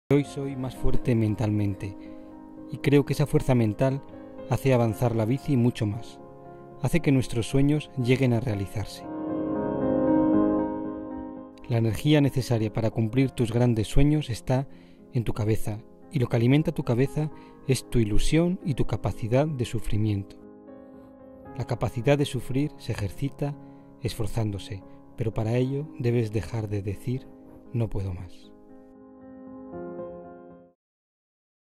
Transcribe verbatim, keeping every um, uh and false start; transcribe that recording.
Hoy soy más fuerte mentalmente y creo que esa fuerza mental hace avanzar la bici mucho más, hace que nuestros sueños lleguen a realizarse. La energía necesaria para cumplir tus grandes sueños está en tu cabeza y lo que alimenta tu cabeza es tu ilusión y tu capacidad de sufrimiento. La capacidad de sufrir se ejercita esforzándose, pero para ello debes dejar de decir no puedo más.